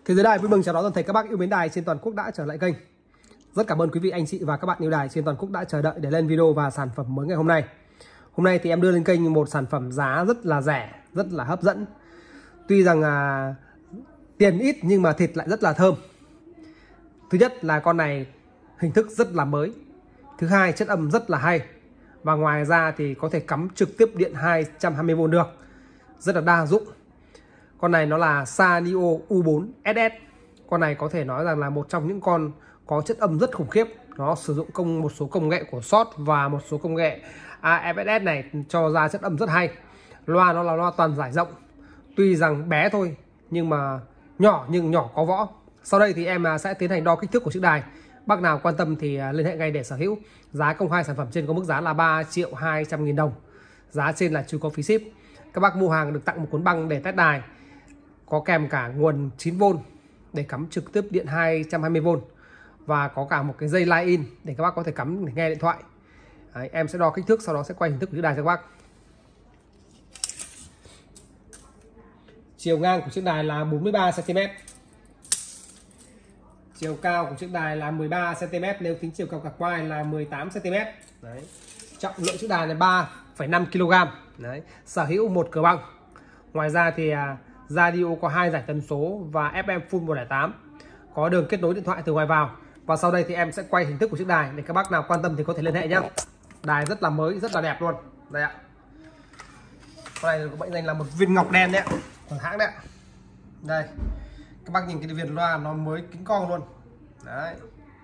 Thế giới đài vui mừng chào đón toàn thể các bác yêu mến đài trên toàn quốc đã trở lại kênh. Rất cảm ơn quý vị anh chị và các bạn yêu đài trên toàn quốc đã chờ đợi để lên video và sản phẩm mới ngày hôm nay. Hôm nay thì em đưa lên kênh một sản phẩm giá rất là rẻ, rất là hấp dẫn. Tuy rằng tiền ít nhưng mà thịt lại rất là thơm. Thứ nhất là con này hình thức rất là mới. Thứ hai, chất âm rất là hay. Và ngoài ra thì có thể cắm trực tiếp điện 220V được. Rất là đa dụng. Con này nó là Sanio U4 SS. Con này có thể nói rằng là một trong những con có chất âm rất khủng khiếp. Nó sử dụng một số công nghệ của SOT và một số công nghệ AFSS này cho ra chất âm rất hay. Loa nó là loa toàn giải rộng. Tuy rằng bé thôi nhưng mà nhỏ có võ. Sau đây thì em sẽ tiến hành đo kích thước của chiếc đài. Bác nào quan tâm thì liên hệ ngay để sở hữu. Giá công khai sản phẩm trên có mức giá là 3.200.000 đồng. Giá trên là chưa có phí ship. Các bác mua hàng được tặng một cuốn băng để test đài, có kèm cả nguồn 9V để cắm trực tiếp điện 220V và có cả một cái dây line in để các bác có thể cắm để nghe điện thoại. Đấy, em sẽ đo kích thước, sau đó sẽ quay hình thức của chiếc đài cho các bác. Chiều ngang của chiếc đài là 43cm. Chiều cao của chiếc đài là 13cm, nếu tính chiều cao cặp quai là 18cm. Đấy. Trọng lượng chiếc đài là 3,5kg. Đấy. Sở hữu một cửa băng. Ngoài ra thì radio có 2 giải tần số và FM full 108. Có đường kết nối điện thoại từ ngoài vào. Và sau đây thì em sẽ quay hình thức của chiếc đài để các bác nào quan tâm thì có thể liên hệ nhé. Đài rất là mới, rất là đẹp luôn. Đây ạ. Con này có mệnh danh là một viên ngọc đen đấy ạ, của hãng đấy ạ. Đây. Các bác nhìn cái viền loa nó mới kính con luôn. Đấy.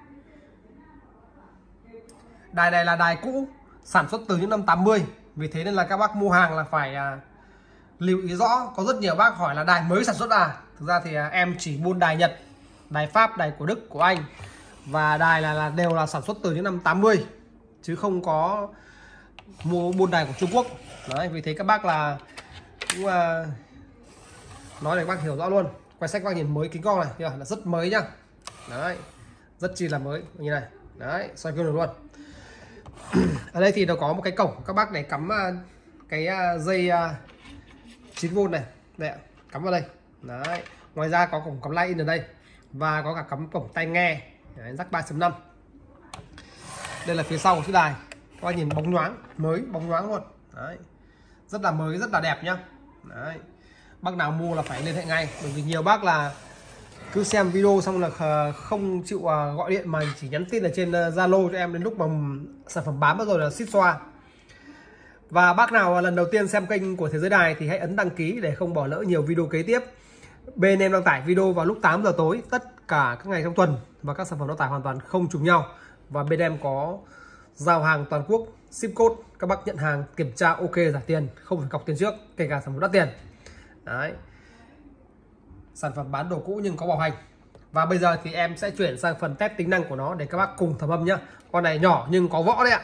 Đài này là đài cũ, sản xuất từ những năm 80. Vì thế nên là các bác mua hàng là phải lưu ý rõ. Có rất nhiều bác hỏi là đài mới sản xuất à. Thực ra thì em chỉ buôn đài Nhật, đài Pháp, đài của Đức, của Anh. Và đài đều là sản xuất từ những năm 80, chứ không có mua buôn đài của Trung Quốc. Đấy, vì thế các bác là cũng nói để các bác hiểu rõ luôn. Quay sách các bác nhìn mới kính con này là rất mới nhá. Đấy, rất chi là mới như này. Đấy, xoay gương được luôn. Ở đây thì nó có một cái cổng các bác để cắm cái dây 9V này. Đây ạ, cắm vào đây. Đấy, ngoài ra có cổng cắm line in ở đây và có cả cắm cổng tai nghe. Đấy, jack 3.5. Đây là phía sau của chiếc đài. Các bác nhìn bóng nhoáng, mới bóng nhoáng luôn. Đấy, rất là mới, rất là đẹp nhá. Đấy, bác nào mua là phải liên hệ ngay, bởi vì nhiều bác là cứ xem video xong là không chịu gọi điện mà chỉ nhắn tin ở trên Zalo cho em, đến lúc mà sản phẩm bán mất rồi là ship xoa. Và bác nào lần đầu tiên xem kênh của Thế Giới Đài thì hãy ấn đăng ký để không bỏ lỡ nhiều video kế tiếp. Bên em đăng tải video vào lúc 8 giờ tối tất cả các ngày trong tuần và các sản phẩm đăng tải hoàn toàn không trùng nhau. Và bên em có giao hàng toàn quốc, ship code, các bác nhận hàng kiểm tra ok trả tiền, không phải cọc tiền trước, kể cả sản phẩm đắt tiền. Đấy. Sản phẩm bán đồ cũ nhưng có bảo hành. Và bây giờ thì em sẽ chuyển sang phần test tính năng của nó để các bác cùng thẩm âm nhá. Con này nhỏ nhưng có võ đấy ạ.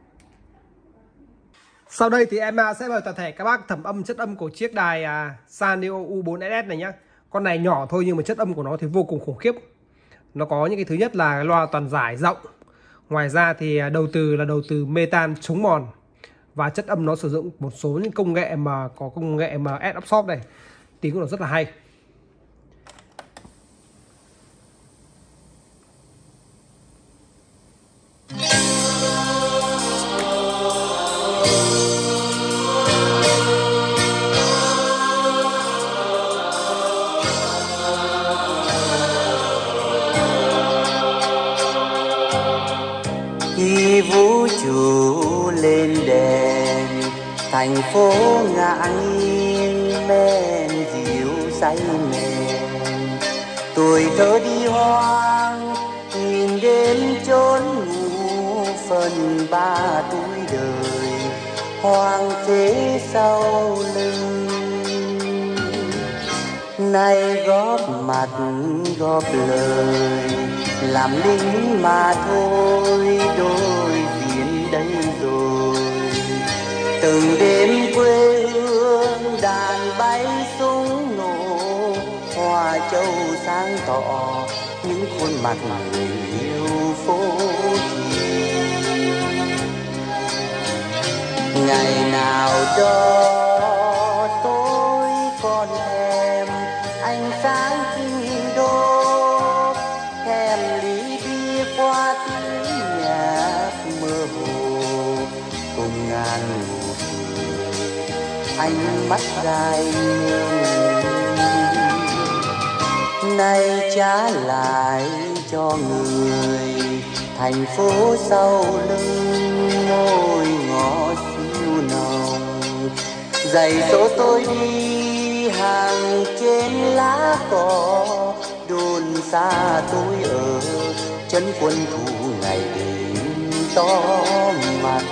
Sau đây thì em sẽ mời toàn thể các bác thẩm âm chất âm của chiếc đài Sanio U4 SS này nhá. Con này nhỏ thôi nhưng mà chất âm của nó thì vô cùng khủng khiếp. Nó có những cái thứ nhất là loa toàn giải rộng. Ngoài ra thì đầu từ là đầu từ metan chống mòn. Và chất âm nó sử dụng một số những công nghệ mà có công nghệ mà S-Absorb này. Tiếng của nó rất là hay. Khi vũ trụ lên đèn, thành phố ngã nghiêng men dịu say mềm, tuổi thơ đi hoang nhìn đêm chốn ngủ, phần 3 tuổi đời hoang phế sau lưng. Nay góp mặt góp lời làm lính mà thôi, đôi biển đây rồi. Từng đêm quê hương đàn bay súng nổ, hoa châu sáng tỏ những khuôn mặt người yêu phố thị. Ngày nào đó tôi còn thèm ánh sáng khi đôi ánh mắt gai nay trả lại cho người thành phố sau lưng ngôi ngõ siêu nồng. Dạy dỗ tôi đi hàng trên lá cỏ, đồn xa tôi ở chân quân thủ ngày đêm tóm mặt.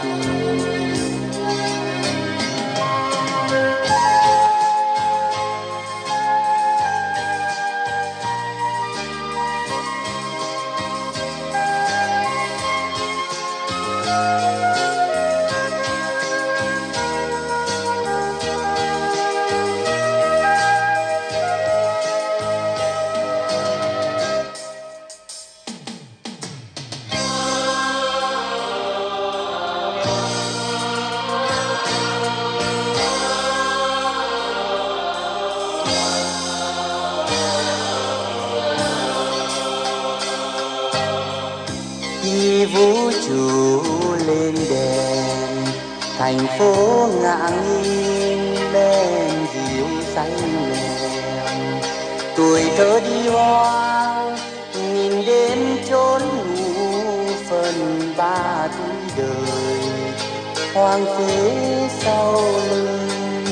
Khi vũ trụ lên đèn, thành phố ngả nghiêng bên dịu xanh mềm. Tuổi thơ đi hoang, nhìn đến chốn ngủ phần ba tuổi đời, hoang phế sau lưng.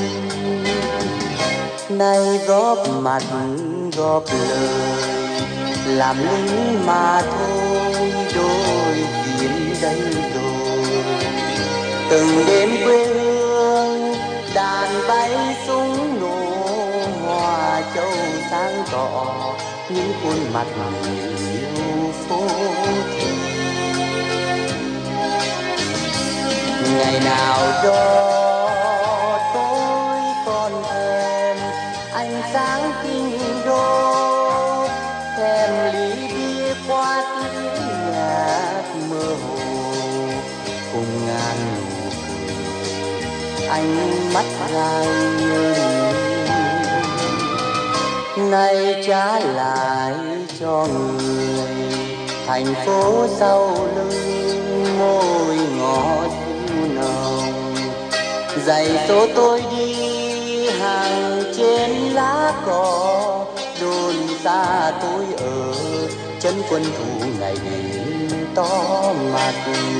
Nay góp mặt góp lời, làm lính mà thôi, đôi diễn đây rồi. Từng đêm quê hương đàn bay súng nổ, hòa châu sáng tỏ những khuôn mặt người yêu phố thị. Ngày nào đó tôi còn thèm ánh sáng kinh đô, thèm ly bia qua tiếng nhạc mơ hồ, cùng ngàn nụ cười ánh mắt gai nay trả lại cho người thành phố sau lưng ngôi ngõ siêu nồng. Dạy dỗ tôi đi hàng trên lá cỏ, đồn xa tôi ở chân quân thủ ngày đêm to mặt.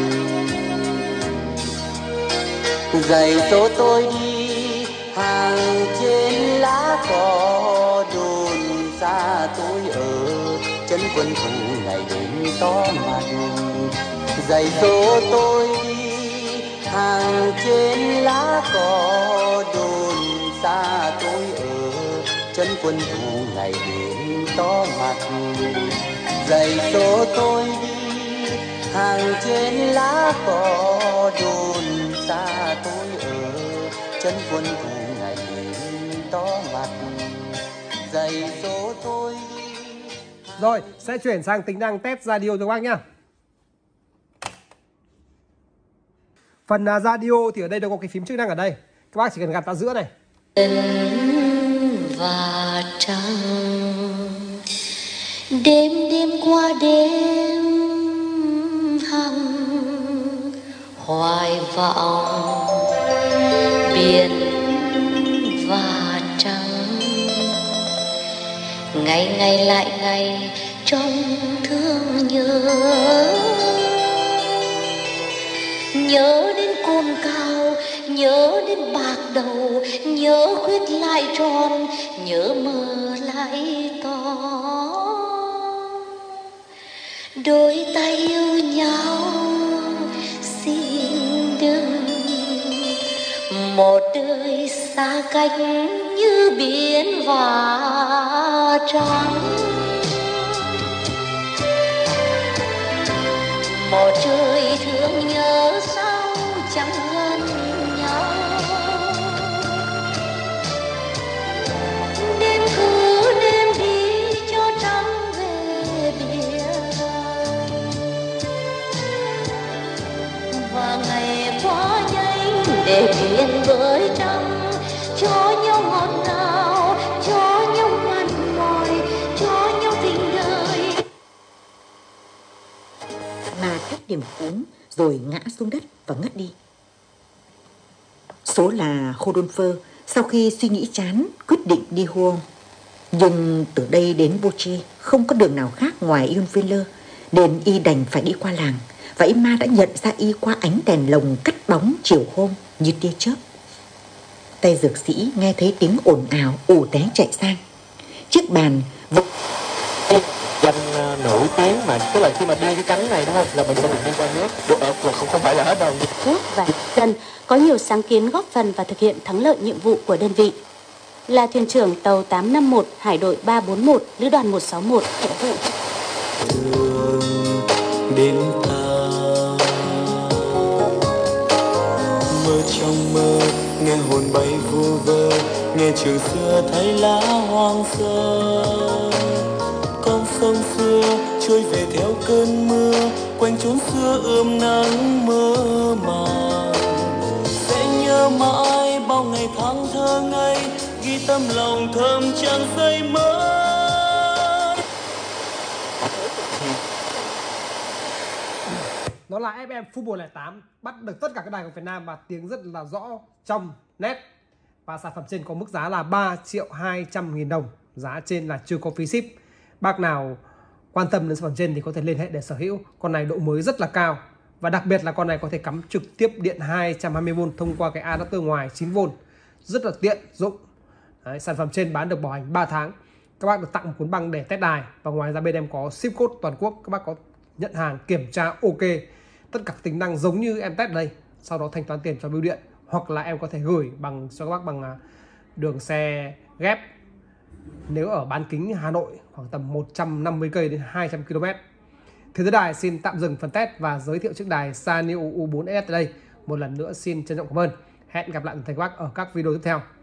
Dạy dỗ tôi đi hàng trên lá cỏ, đồn xa tôi ở chân quân thủ ngày đêm to mặt. Dạy dỗ tôi đi hàng trên lá cỏ, đồn xa tôi ở chân quân thủ ngày đêm to mặt. Dạy dỗ tôi đi hàng trên lá cỏ, đồn xa tôi ở chân quân thủ ngày đêm to mặt. Dạy dỗ tôi đi. Rồi, sẽ chuyển sang tính năng test radio cho các bác nhá. Phần radio thì ở đây nó có cái phím chức năng ở đây. Các bác chỉ cần gạt vào giữa này. Và trăng đêm đêm qua đêm hằng hoài vọng biển và trăng, ngày ngày lại ngày trong thương nhớ đến cồn cào, nhớ đến bạc đầu, nhớ khuyết lại tròn, nhớ mờ lại to. Đôi tay yêu nhau xin đừng, một đời xa cách như biển và trắng. Một trời thương nhớ sao chẳng gần nhau, đêm cứ đêm đi cho trăng về biển. Và ngày qua nhanh để biển với trăng, cho nhau ngọt ngào, cho nhau mặn mòi, cho nhau tình đời. Mà thắt điểm cúm rồi ngã xuống đất và ngất đi. Số là Rodolphe Sau khi suy nghĩ chán, quyết định đi Huon. Nhưng từ đây đến Boche không có đường nào khác ngoài Yonviller, nên y đành phải đi qua làng. Và Emma đã nhận ra y qua ánh đèn lồng cắt bóng chiều hôm như tia chớp. Tay dược sĩ nghe thấy tiếng ồn ào, ù té chạy sang. Chiếc bàn danh nổi tiếng mà tức là khi mà đưa cái cánh này đúng không là mình sẽ được đi qua nước không phải là hết đâu. Quốc và dân có nhiều sáng kiến góp phần và thực hiện thắng lợi nhiệm vụ của đơn vị. Là thuyền trưởng tàu 851 Hải đội 341 Lữ đoàn 161 nhiệm vụ. Đến ta mơ trong mơ nghe hồn bay vu vơ, nghe trường xưa thấy lá hoang sơ. Con sông xưa trôi về theo cơn mưa, quanh chốn xưa ươm nắng mơ màng. Sẽ nhớ mãi bao ngày tháng thơ ngây, ghi tâm lòng thơm trang giây mất. Nó là FM Football 08, bắt được tất cả các đài của Việt Nam và tiếng rất là rõ, trong, nét. Và sản phẩm trên có mức giá là 3.200.000 đồng. Giá trên là chưa có phí ship. Bác nào quan tâm đến sản phẩm trên thì có thể liên hệ để sở hữu. Con này độ mới rất là cao. Và đặc biệt là con này có thể cắm trực tiếp điện 220V thông qua cái adapter ngoài 9V. Rất là tiện, dụng. Đấy, sản phẩm trên bán được bảo hành 3 tháng. Các bác được tặng một cuốn băng để test đài. Và ngoài ra bên em có ship code toàn quốc. Các bác có nhận hàng, kiểm tra ok. Tất cả tính năng giống như em test đây. Sau đó thanh toán tiền cho bưu điện. Hoặc là em có thể gửi bằng cho các bác bằng đường xe ghép. Nếu ở bán kính Hà Nội khoảng tầm 150 cây đến 200 km. Thế giới đài xin tạm dừng phần test và giới thiệu chiếc đài Sanyo U4S tại đây. Một lần nữa xin trân trọng cảm ơn. Hẹn gặp lại thầy các bác ở các video tiếp theo.